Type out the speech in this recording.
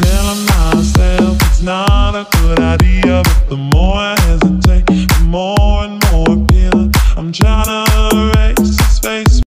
telling myself it's not a good idea, but the more I hesitate, the more and more appealing. I'm trying to